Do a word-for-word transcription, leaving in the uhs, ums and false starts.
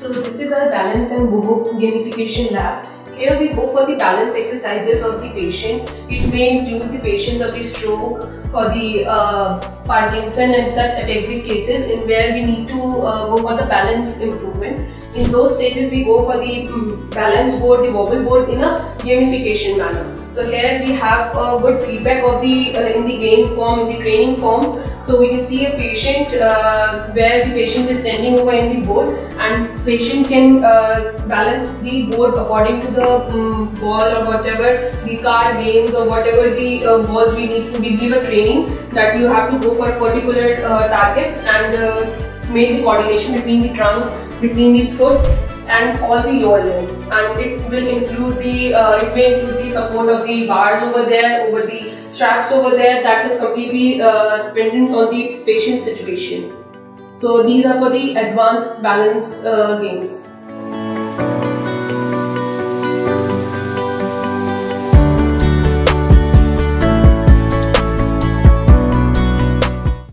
So this is our balance and boho gamification lab. Here we go for the balance exercises of the patient. It may include the patients of the stroke, for the uh, Parkinson and such ataxic cases in where we need to uh, go for the balance improvement. In those stages we go for the um, balance board, the wobble board in a gamification manner. So here we have a good feedback of the uh, in the game form, in the training forms. So we can see a patient uh, where the patient is standing over in the board, and patient can uh, balance the board according to the um, ball or whatever, the card games or whatever the uh, balls we need to. We give a training that you have to go for particular uh, targets and uh, make the coordination between the trunk, between the foot and all the lower limbs, and it will include the uh, it may include the support of the bars over there, over the straps over there. That is completely uh, dependent on the patient situation. So these are for the advanced balance uh, games.